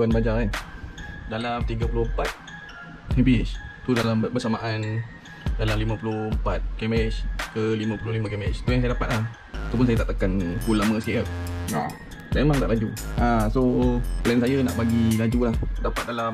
kemajuan baja kan. Dalam 34 mph tu dalam bersamaan dalam 54 kmh ke 55 kmh. Tu yang saya dapat lah. Tu pun saya tak tekan full lama sikit kan. Memang tak laju. So plan saya nak bagi laju lah. Dapat dalam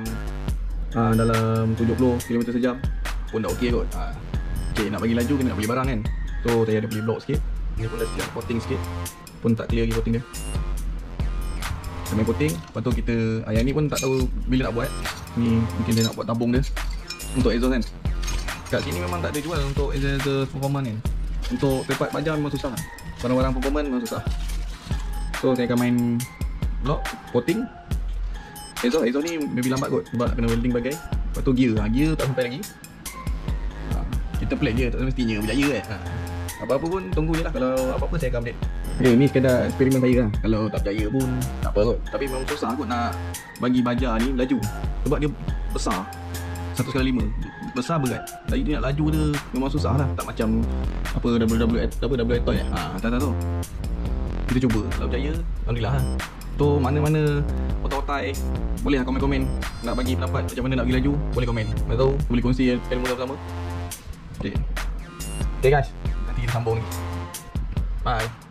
70 km sejam pun dah okey kot. Okay, nak bagi laju kena nak beli barang kan. So saya ada beli blok sikit. Ni pun dah siap coating sikit. Pun tak clear lagi coating dia. Kita main coating. Lepas tu kita yang ni pun tak tahu bila nak buat. Ni mungkin dia nak buat tabung dia untuk exhaust kan. Kat sini memang tak ada jual untuk exhaust performance kan. Untuk tempat baja memang susah. Barang-barang performance memang susah. So saya akan main block coating. Exhaust ni maybe lambat kot sebab nak kena welding bagai. Lepas tu gear tak sampai lagi. Kita plan je, tak semestinya berjaya kan. Apa-apa pun tunggu je lah. Kalau apa-apa saya akan update. Ni sekadar eksperimen saya lah. Kalau tak berjaya pun tak apa kot. Tapi memang susah kot nak bagi baja ni laju. Sebab dia besar 1/5. Besar berat. Jadi dia nak laju dia memang susah lah. Tak macam apa WWF toy tak tu. Kita cuba. Kalau berjaya, alhamdulillah lah. Tu mana-mana otak-otak boleh lah komen-komen. Nak bagi pendapat macam mana nak bagi laju, boleh komen. Atau boleh kongsi ilmu bersama. Okay guys, nanti kita sambung ni. Bye.